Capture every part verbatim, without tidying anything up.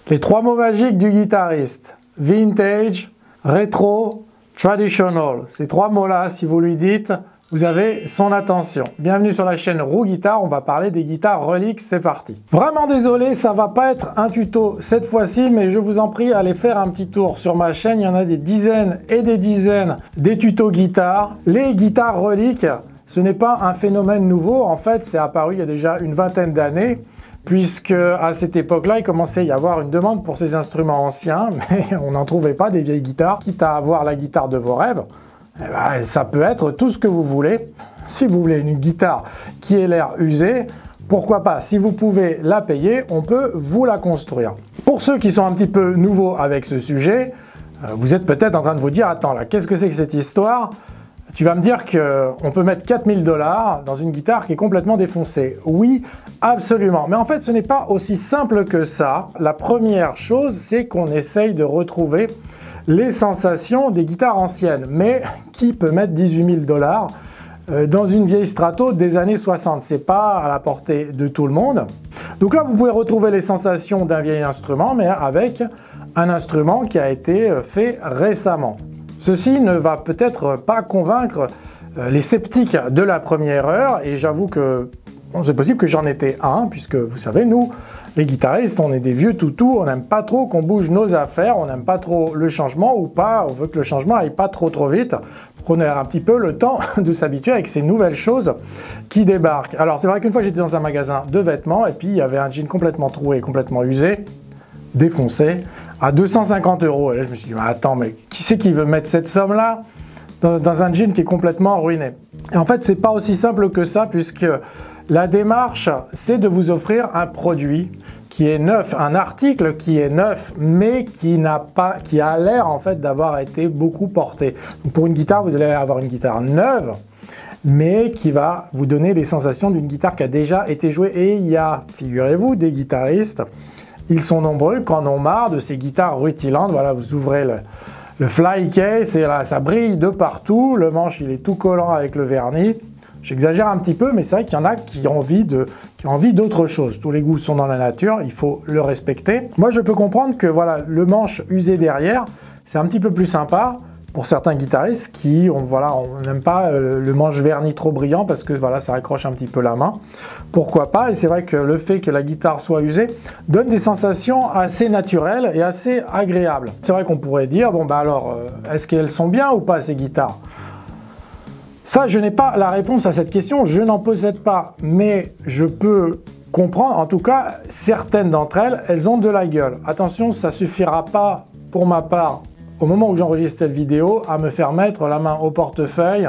Les trois mots magiques du guitariste. Vintage, rétro, traditional. Ces trois mots-là, si vous lui dites, vous avez son attention. Bienvenue sur la chaîne Roux Guitare, on va parler des guitares reliques, c'est parti. Vraiment désolé, ça va pas être un tuto cette fois-ci, mais je vous en prie, allez faire un petit tour sur ma chaîne. Il y en a des dizaines et des dizaines des tutos guitare. Les guitares reliques, ce n'est pas un phénomène nouveau, en fait, c'est apparu il y a déjà une vingtaine d'années. Puisque à cette époque-là, il commençait à y avoir une demande pour ces instruments anciens, mais on n'en trouvait pas des vieilles guitares. Quitte à avoir la guitare de vos rêves, eh ben, ça peut être tout ce que vous voulez. Si vous voulez une guitare qui ait l'air usée, pourquoi pas? Si vous pouvez la payer, on peut vous la construire. Pour ceux qui sont un petit peu nouveaux avec ce sujet, vous êtes peut-être en train de vous dire « Attends, là, qu'est-ce que c'est que cette histoire ?» Tu vas me dire qu'on peut mettre quatre mille dollars dans une guitare qui est complètement défoncée. Oui, absolument. Mais en fait, ce n'est pas aussi simple que ça. La première chose, c'est qu'on essaye de retrouver les sensations des guitares anciennes. Mais qui peut mettre dix-huit mille dollars dans une vieille Strato des années soixante? C'est pas à la portée de tout le monde. Donc là, vous pouvez retrouver les sensations d'un vieil instrument, mais avec un instrument qui a été fait récemment. Ceci ne va peut-être pas convaincre les sceptiques de la première heure, et j'avoue que bon, c'est possible que j'en étais un, puisque vous savez, nous, les guitaristes, on est des vieux toutous, on n'aime pas trop qu'on bouge nos affaires, on n'aime pas trop le changement, ou pas, on veut que le changement aille pas trop trop vite, pour qu'on ait un petit peu le temps de s'habituer avec ces nouvelles choses qui débarquent. Alors c'est vrai qu'une fois j'étais dans un magasin de vêtements, et puis il y avait un jean complètement troué, complètement usé, défoncé, à deux cent cinquante euros. Et là, je me suis dit, mais attends, mais qui c'est qui veut mettre cette somme-là dans, dans un jean qui est complètement ruiné? Et en fait, c'est pas aussi simple que ça, puisque la démarche, c'est de vous offrir un produit qui est neuf, un article qui est neuf, mais qui n'a pas, qui a l'air en fait d'avoir été beaucoup porté. Donc pour une guitare, vous allez avoir une guitare neuve, mais qui va vous donner les sensations d'une guitare qui a déjà été jouée. Et il y a, figurez-vous, des guitaristes. Ils sont nombreux qui en ont marre de ces guitares rutilantes. Voilà, vous ouvrez le, le fly case et là, ça brille de partout. Le manche, il est tout collant avec le vernis. J'exagère un petit peu, mais c'est vrai qu'il y en a qui ont envie de, qui ont envie d'autre chose. Tous les goûts sont dans la nature, il faut le respecter. Moi, je peux comprendre que voilà, le manche usé derrière, c'est un petit peu plus sympa pour certains guitaristes qui on voilà, on n'aime pas le, le manche verni trop brillant parce que voilà, ça accroche un petit peu la main. Pourquoi pas? Et c'est vrai que le fait que la guitare soit usée donne des sensations assez naturelles et assez agréables. C'est vrai qu'on pourrait dire, bon bah alors, euh, est-ce qu'elles sont bien ou pas ces guitares? Ça, je n'ai pas la réponse à cette question, je n'en possède pas, mais je peux comprendre, en tout cas, certaines d'entre elles, elles ont de la gueule. Attention, ça suffira pas pour ma part, au moment où j'enregistre cette vidéo, à me faire mettre la main au portefeuille.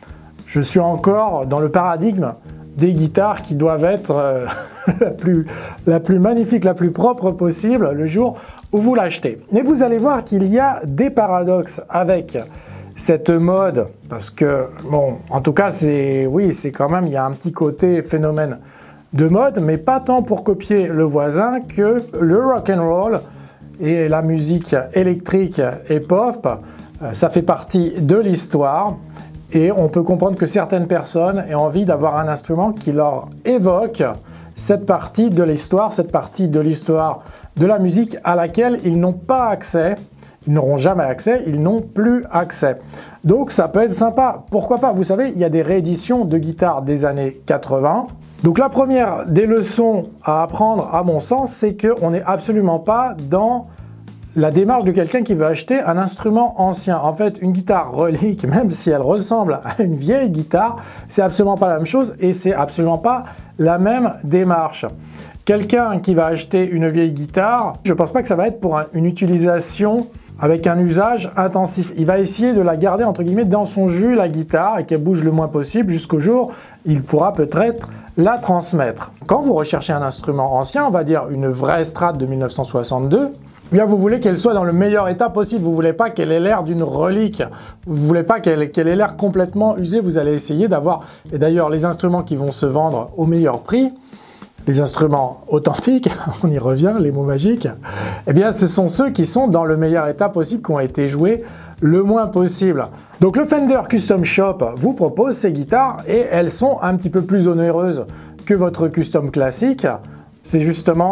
Je suis encore dans le paradigme des guitares qui doivent être euh, la, plus, la plus magnifique, la plus propre possible le jour où vous l'achetez. Mais vous allez voir qu'il y a des paradoxes avec cette mode, parce que, bon, en tout cas, c'est oui, c'est quand même, il y a un petit côté phénomène de mode, mais pas tant pour copier le voisin que le rock and roll et la musique électrique et pop, ça fait partie de l'histoire et on peut comprendre que certaines personnes aient envie d'avoir un instrument qui leur évoque cette partie de l'histoire, cette partie de l'histoire de la musique à laquelle ils n'ont pas accès, ils n'auront jamais accès, ils n'ont plus accès. Donc ça peut être sympa, pourquoi pas? Vous savez, il y a des rééditions de guitares des années quatre-vingt. Donc la première des leçons à apprendre, à mon sens, c'est qu'on n'est absolument pas dans la démarche de quelqu'un qui veut acheter un instrument ancien. En fait, une guitare relique, même si elle ressemble à une vieille guitare, c'est absolument pas la même chose et c'est absolument pas la même démarche. Quelqu'un qui va acheter une vieille guitare, je ne pense pas que ça va être pour un, une utilisation avec un usage intensif. Il va essayer de la garder entre guillemets dans son jus, la guitare, et qu'elle bouge le moins possible jusqu'au jour où il pourra peut-être la transmettre. Quand vous recherchez un instrument ancien, on va dire une vraie Strat de mille neuf cent soixante-deux, eh bien vous voulez qu'elle soit dans le meilleur état possible, vous ne voulez pas qu'elle ait l'air d'une relique, vous ne voulez pas qu'elle qu'elle ait l'air complètement usée, vous allez essayer d'avoir, et d'ailleurs les instruments qui vont se vendre au meilleur prix, les instruments authentiques, on y revient, les mots magiques, eh bien ce sont ceux qui sont dans le meilleur état possible, qui ont été joués le moins possible. Donc le Fender Custom Shop vous propose ces guitares et elles sont un petit peu plus onéreuses que votre custom classique. C'est justement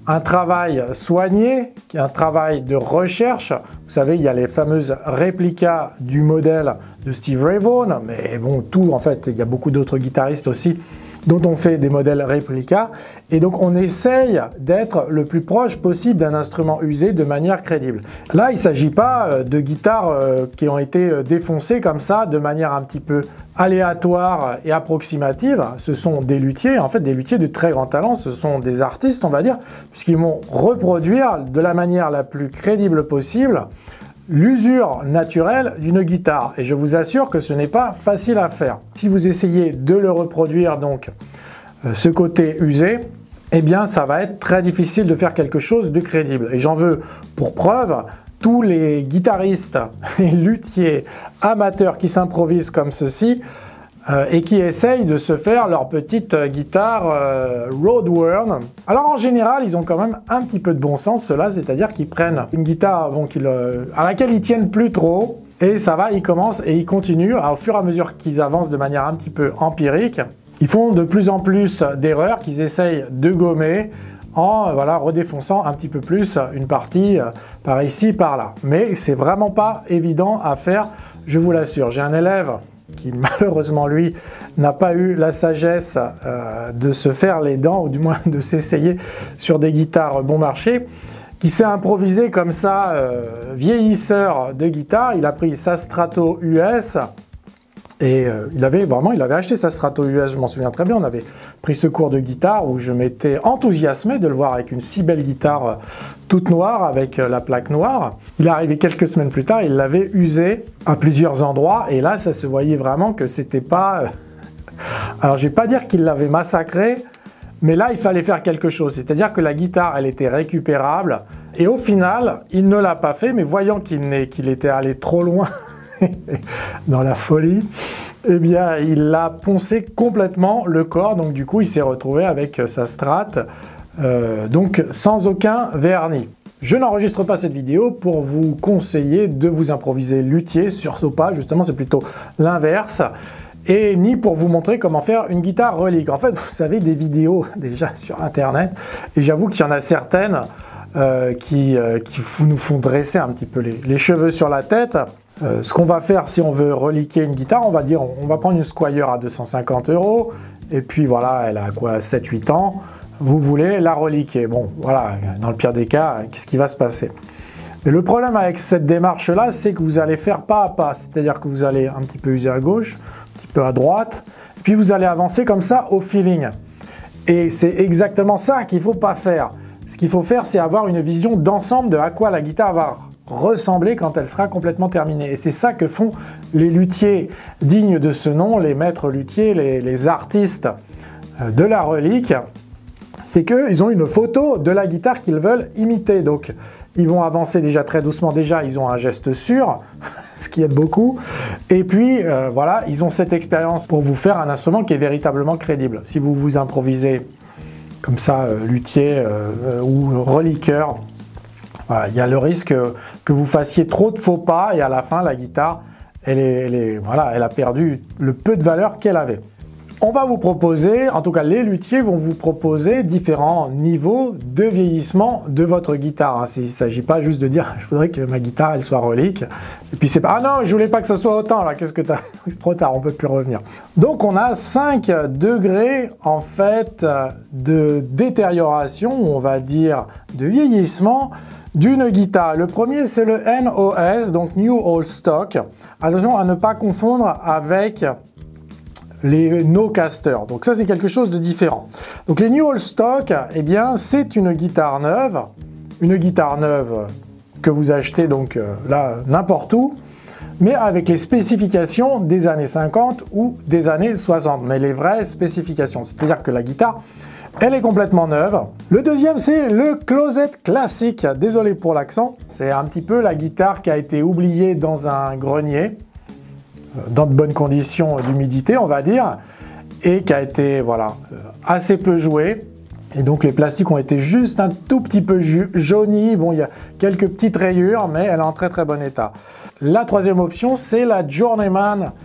un travail soigné, un travail de recherche. Vous savez, il y a les fameuses réplicas du modèle de Steve Ray Vaughan, mais bon, tout en fait, il y a beaucoup d'autres guitaristes aussi dont on fait des modèles réplicas, et donc on essaye d'être le plus proche possible d'un instrument usé de manière crédible. Là, il ne s'agit pas de guitares qui ont été défoncées comme ça, de manière un petit peu aléatoire et approximative. Ce sont des luthiers, en fait des luthiers de très grand talent, ce sont des artistes, on va dire, puisqu'ils vont reproduire de la manière la plus crédible possible l'usure naturelle d'une guitare, et je vous assure que ce n'est pas facile à faire. Si vous essayez de le reproduire, donc euh, ce côté usé, eh bien ça va être très difficile de faire quelque chose de crédible. Et j'en veux pour preuve tous les guitaristes et luthiers amateurs qui s'improvisent comme ceci euh, et qui essayent de se faire leur petite guitare euh, Roadworn. Alors en général, ils ont quand même un petit peu de bon sens, ceux-là, c'est-à-dire qu'ils prennent une guitare bon, qu'ils, euh, à laquelle ils tiennent plus trop, et ça va, ils commencent et ils continuent, alors, au fur et à mesure qu'ils avancent de manière un petit peu empirique, ils font de plus en plus d'erreurs qu'ils essayent de gommer en voilà, redéfonçant un petit peu plus une partie euh, par ici, par là. Mais c'est vraiment pas évident à faire, je vous l'assure. J'ai un élève qui malheureusement lui n'a pas eu la sagesse euh, de se faire les dents, ou du moins de s'essayer sur des guitares bon marché, qui s'est improvisé comme ça, euh, vieillisseur de guitare. Il a pris sa Strato U S, et euh, il avait vraiment, il avait acheté sa Strato U S, je m'en souviens très bien. On avait pris ce cours de guitare où je m'étais enthousiasmé de le voir avec une si belle guitare euh, toute noire, avec euh, la plaque noire. Il est arrivé quelques semaines plus tard, il l'avait usé à plusieurs endroits, et là ça se voyait vraiment que c'était pas... Euh... Alors je vais pas dire qu'il l'avait massacré, mais là il fallait faire quelque chose, c'est-à-dire que la guitare elle était récupérable, et au final il ne l'a pas fait, mais voyant qu'il qu'il était allé trop loin dans la folie, eh bien il a poncé complètement le corps, donc du coup il s'est retrouvé avec sa Strat, euh, donc sans aucun vernis. Je n'enregistre pas cette vidéo pour vous conseiller de vous improviser luthier, surtout pas, justement c'est plutôt l'inverse, et ni pour vous montrer comment faire une guitare relique. En fait, vous avez des vidéos déjà sur internet, et j'avoue qu'il y en a certaines euh, qui, euh, qui nous font dresser un petit peu les, les cheveux sur la tête. Euh, ce qu'on va faire si on veut reliquer une guitare, on va dire on va prendre une Squier à deux cent cinquante euros, et puis voilà, elle a quoi, sept huit ans, vous voulez la reliquer. Bon voilà, dans le pire des cas, qu'est-ce qui va se passer? Mais le problème avec cette démarche là, c'est que vous allez faire pas à pas, c'est-à-dire que vous allez un petit peu user à gauche, un petit peu à droite, puis vous allez avancer comme ça au feeling. Et c'est exactement ça qu'il ne faut pas faire. Ce qu'il faut faire, c'est avoir une vision d'ensemble de à quoi la guitare va ressembler quand elle sera complètement terminée. Et c'est ça que font les luthiers dignes de ce nom, les maîtres luthiers, les, les artistes de la relique. C'est qu'ils ont une photo de la guitare qu'ils veulent imiter. Donc ils vont avancer déjà très doucement. Déjà, ils ont un geste sûr, ce qui aide beaucoup. Et puis, euh, voilà, ils ont cette expérience pour vous faire un instrument qui est véritablement crédible. Si vous vous improvisez comme ça, euh, luthier euh, ou reliqueur, voilà, il y a le risque que vous fassiez trop de faux pas et à la fin, la guitare, elle, est, elle, est, voilà, elle a perdu le peu de valeur qu'elle avait. On va vous proposer, en tout cas les luthiers vont vous proposer différents niveaux de vieillissement de votre guitare. Il ne s'agit pas juste de dire « je voudrais que ma guitare elle soit relique » et puis c'est pas « ah non, je voulais pas que ce soit autant, là, qu'est-ce que t'as ?» C'est trop tard, on peut plus revenir. Donc on a cinq degrés en fait de détérioration, on va dire de vieillissement d'une guitare. Le premier c'est le N O S, donc New Old Stock. Attention à ne pas confondre avec les no-casters. Donc ça c'est quelque chose de différent. Donc les New Old Stock, eh bien c'est une guitare neuve, une guitare neuve que vous achetez donc euh, là n'importe où, mais avec les spécifications des années cinquante ou des années soixante, mais les vraies spécifications, c'est-à-dire que la guitare elle est complètement neuve. Le deuxième c'est le Closet classique, désolé pour l'accent, c'est un petit peu la guitare qui a été oubliée dans un grenier, dans de bonnes conditions d'humidité on va dire, et qui a été voilà, assez peu joué, et donc les plastiques ont été juste un tout petit peu jaunis, bon il y a quelques petites rayures mais elle est en très très bon état. La troisième option c'est la Journeyman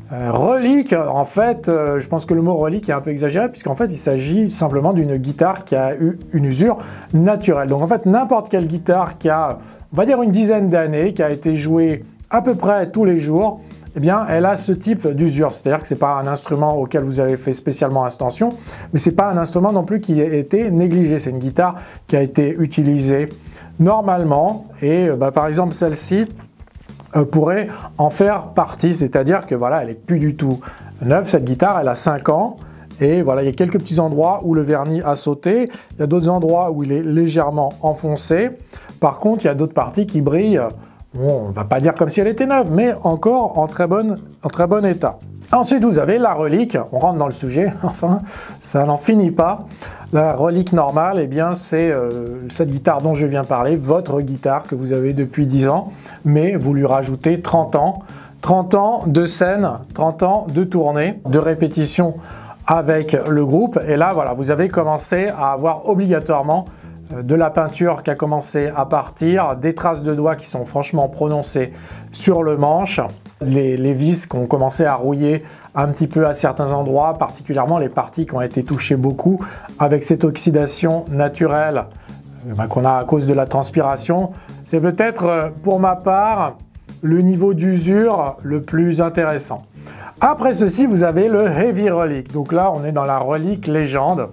Euh, relique, en fait, euh, je pense que le mot relique est un peu exagéré puisqu'en fait il s'agit simplement d'une guitare qui a eu une usure naturelle. Donc en fait n'importe quelle guitare qui a, on va dire une dizaine d'années, qui a été jouée à peu près tous les jours, eh bien elle a ce type d'usure. C'est-à-dire que ce n'est pas un instrument auquel vous avez fait spécialement attention, mais ce n'est pas un instrument non plus qui a été négligé. C'est une guitare qui a été utilisée normalement et bah, par exemple celle-ci Euh, pourrait en faire partie, c'est-à-dire que voilà, elle est plus du tout neuve, cette guitare, elle a cinq ans, et voilà, il y a quelques petits endroits où le vernis a sauté, il y a d'autres endroits où il est légèrement enfoncé, par contre, il y a d'autres parties qui brillent, bon, on ne va pas dire comme si elle était neuve, mais encore en très, bonne, en très bon état. Ensuite, vous avez la relique, on rentre dans le sujet, enfin, ça n'en finit pas. La relique normale, eh bien, c'est euh, cette guitare dont je viens parler, votre guitare que vous avez depuis dix ans, mais vous lui rajoutez trente ans. trente ans de scène, trente ans de tournée, de répétition avec le groupe. Et là, voilà, vous avez commencé à avoir obligatoirement de la peinture qui a commencé à partir, des traces de doigts qui sont franchement prononcées sur le manche, les, les vis qui ont commencé à rouiller un petit peu à certains endroits, particulièrement les parties qui ont été touchées beaucoup avec cette oxydation naturelle euh, bah, qu'on a à cause de la transpiration. C'est peut-être euh, pour ma part le niveau d'usure le plus intéressant. Après ceci, vous avez le Heavy Relic. Donc là, on est dans la relique légende.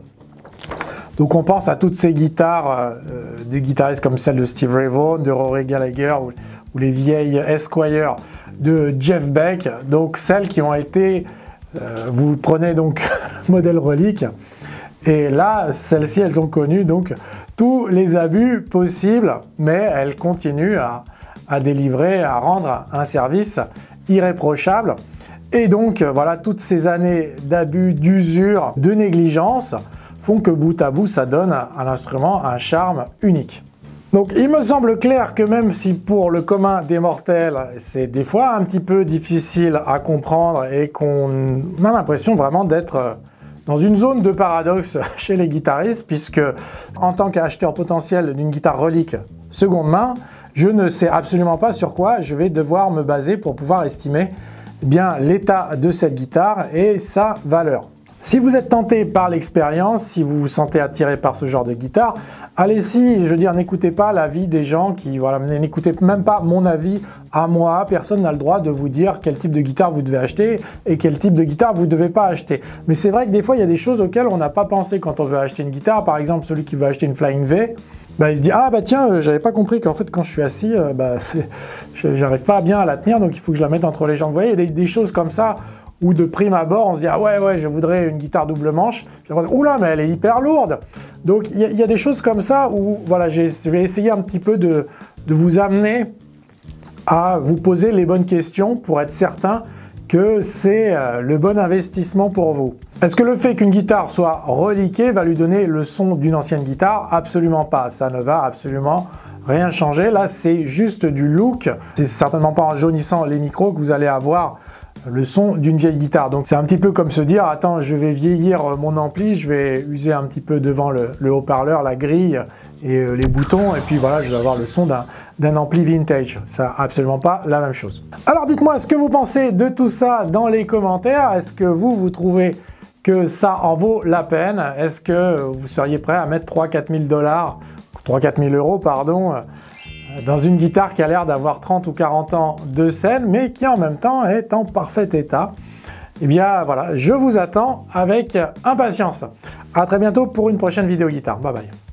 Donc on pense à toutes ces guitares euh, des guitaristes comme celle de Steve Ray Vaughan, de Rory Gallagher ou, ou les vieilles Esquire de Jeff Beck. Donc celles qui ont été, euh, vous prenez donc le modèle relique et là celles-ci elles ont connu donc tous les abus possibles, mais elles continuent à, à délivrer, à rendre un service irréprochable. Et donc voilà, toutes ces années d'abus, d'usure, de négligence font que bout à bout, ça donne à l'instrument un charme unique. Donc il me semble clair que même si pour le commun des mortels, c'est des fois un petit peu difficile à comprendre et qu'on a l'impression vraiment d'être dans une zone de paradoxe chez les guitaristes, puisque en tant qu'acheteur potentiel d'une guitare relique seconde main, je ne sais absolument pas sur quoi je vais devoir me baser pour pouvoir estimer bien l'état de cette guitare et sa valeur. Si vous êtes tenté par l'expérience, si vous vous sentez attiré par ce genre de guitare, allez-y, je veux dire, n'écoutez pas l'avis des gens qui, voilà, n'écoutez même pas mon avis à moi. Personne n'a le droit de vous dire quel type de guitare vous devez acheter et quel type de guitare vous ne devez pas acheter. Mais c'est vrai que des fois, il y a des choses auxquelles on n'a pas pensé quand on veut acheter une guitare. Par exemple, celui qui veut acheter une Flying V, bah, il se dit « Ah bah tiens, euh, j'avais pas compris qu'en fait quand je suis assis, euh, bah, j'arrive pas bien à la tenir, donc il faut que je la mette entre les jambes. » Vous voyez, il y a des, des choses comme ça où de prime abord, on se dit « Ah ouais, ouais, je voudrais une guitare double manche. » Puis après, « Oula, mais elle est hyper lourde !» Donc il y, y a des choses comme ça où voilà, je vais essayer un petit peu de, de vous amener à vous poser les bonnes questions pour être certain que c'est euh, le bon investissement pour vous. Est-ce que le fait qu'une guitare soit reliquée va lui donner le son d'une ancienne guitare? Absolument pas, ça ne va absolument rien changer. Là, c'est juste du look. C'est certainement pas en jaunissant les micros que vous allez avoir le son d'une vieille guitare. Donc c'est un petit peu comme se dire, attends, je vais vieillir mon ampli, je vais user un petit peu devant le, le haut-parleur, la grille et euh, les boutons, et puis voilà, je vais avoir le son d'un ampli vintage. C'est absolument pas la même chose. Alors dites-moi ce que vous pensez de tout ça dans les commentaires. Est-ce que vous, vous trouvez que ça en vaut la peine? Est-ce que vous seriez prêt à mettre trois à quatre mille dollars, trois à quatre mille euros, pardon, dans une guitare qui a l'air d'avoir trente ou quarante ans de scène, mais qui en même temps est en parfait état? Eh bien voilà, je vous attends avec impatience. À très bientôt pour une prochaine vidéo guitare. Bye bye.